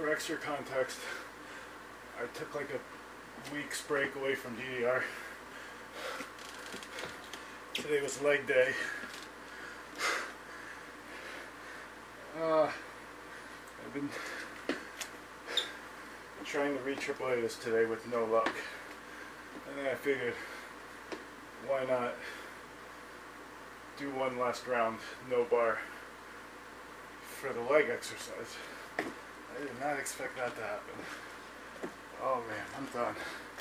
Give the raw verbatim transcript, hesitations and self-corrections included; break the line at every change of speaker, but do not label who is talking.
For extra context, I took like a week's break away from D D R. Today was leg day. Uh, I've been trying to re triple A this today with no luck. And then I figured, why not do one last round, no bar, for the leg exercise. I did not expect that to happen. Oh man, I'm done.